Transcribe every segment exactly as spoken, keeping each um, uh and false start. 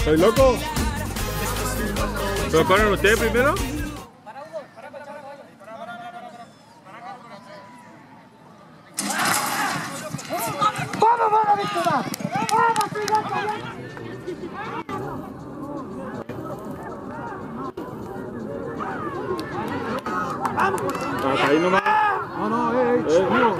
¿Soy loco? ¿Pero corren ustedes primero? ¡Vamos, vamos, Víctor! ¡Vamos, Víctor! Hasta ahí nomás. No, no, eh, eh, Eh. mío.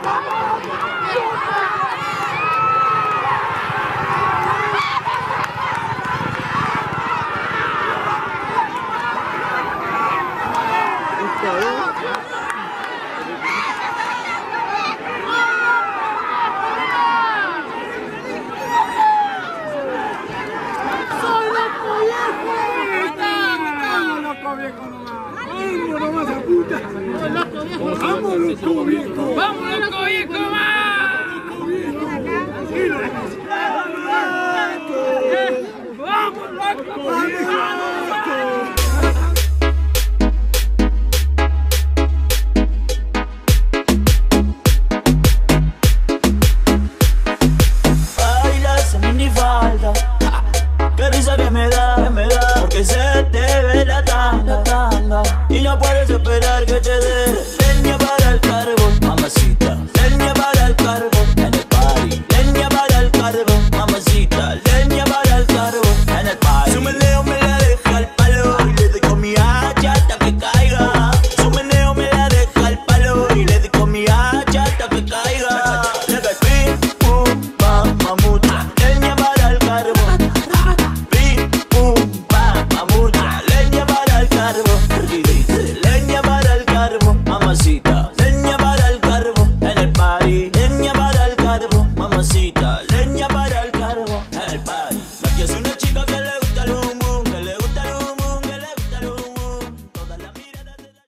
¡Vamos, loco viejo! ¡Vamos, loco viejo! ¡Vamos, loco! ¡Vamos, loco!